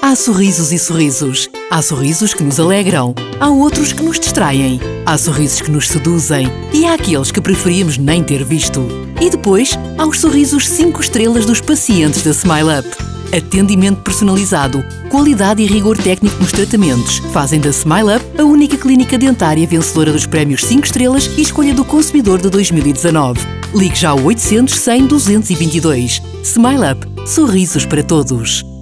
Há sorrisos e sorrisos. Há sorrisos que nos alegram. Há outros que nos distraem. Há sorrisos que nos seduzem. E há aqueles que preferíamos nem ter visto. E depois, há os sorrisos 5 estrelas dos pacientes da Smile Up. Atendimento personalizado, qualidade e rigor técnico nos tratamentos fazem da Smile Up a única clínica dentária vencedora dos prémios 5 estrelas e escolha do consumidor de 2019. Ligue já ao 800 100 222. Smile Up. Sorrisos para todos.